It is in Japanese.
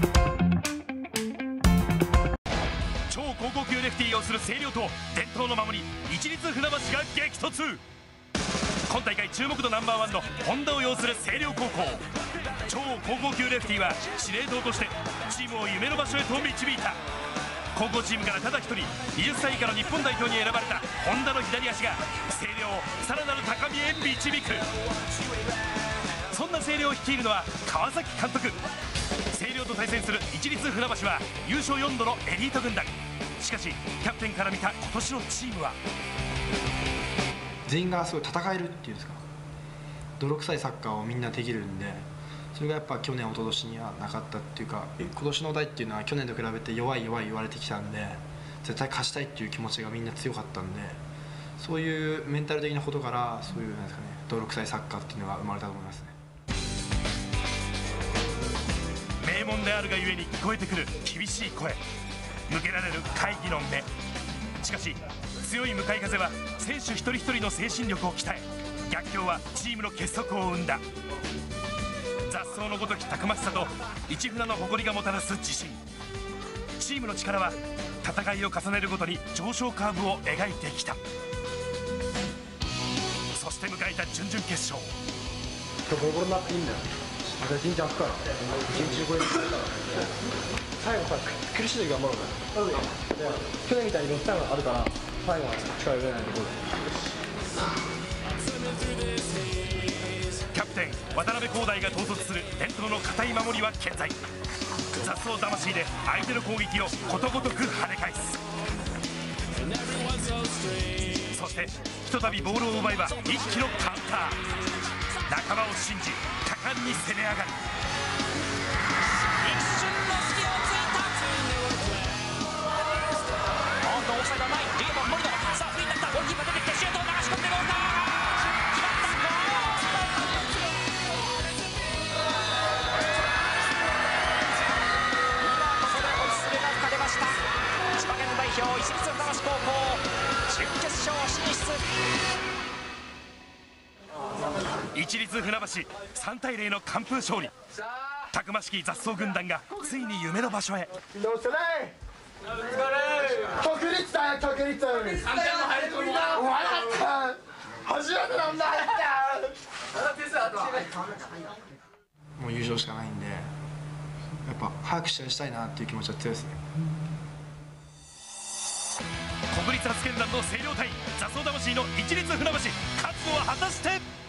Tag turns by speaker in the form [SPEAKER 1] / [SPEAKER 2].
[SPEAKER 1] 超高校級レフティーをする星稜と伝統の守り市立船橋が激突。今大会注目度ナンバーワンの本田を擁する星稜高校。超高校級レフティーは司令塔としてチームを夢の場所へと導いた。高校チームからただ一人20歳以下の日本代表に選ばれた本田の左足が星稜をさらなる高みへ導く。そんな星稜を率いるのは川崎監督。星稜と対戦する市立船橋は優勝4度のエリート軍団。しかしキャプテンから見た今年のチームは
[SPEAKER 2] 全員がすごい戦えるっていうんですか、泥臭いサッカーをみんなできるんで、それがやっぱ去年一昨年にはなかったっていうか、今年の代っていうのは去年と比べて弱い言われてきたんで、絶対勝ちたいっていう気持ちがみんな強かったんで、そういうメンタル的なことからそういうなんですかね、泥臭いサッカーっていうのが生まれたと思いますね。
[SPEAKER 1] 名門であるがゆえに聞こえてくる厳しい声、向けられる会議の目。しかし強い向かい風は選手一人一人の精神力を鍛え、逆境はチームの結束を生んだ。雑草のごときたくましさと市船の誇りがもたらす自信。チームの力は戦いを重ねるごとに上昇カーブを描いてきた。そして迎えた準々決勝。
[SPEAKER 3] 今日ボロボロになっていいんだよ。あれ一日空くから一日これ最後さ苦しい時頑張ろうね。去年みたいにロスタイムがあるから最後は力入れないところで。
[SPEAKER 1] キャプテン渡辺光大が統率する伝統の堅い守りは健在。雑草魂で相手の攻撃をことごとく跳ね返す。そしてひとたびボールを奪えば一気のカウンター。仲間を信じ果敢に攻め上がる。
[SPEAKER 4] 一瞬の隙をついた。オフサイドはない。リーボン森野、さあフリーになった。ゴールキーパー出てきてシュートを流し込んでゴールだ。決まった。今ここで追いすれが勝てました。千葉県代表市立船橋高校準決勝進出。
[SPEAKER 1] 市立船橋3対0の完封勝利。たくましき雑草軍団がついに夢の場所へ。
[SPEAKER 3] どうする？国立だよ、国立。3点も入ると思う。お前だった。初めてなんだ。
[SPEAKER 2] もう優勝しかないんで、やっぱ早く試合したいなっていう気持ちは強いですね。
[SPEAKER 1] 国立初見団の星稜対雑草魂の市立船橋、勝つのは果たして。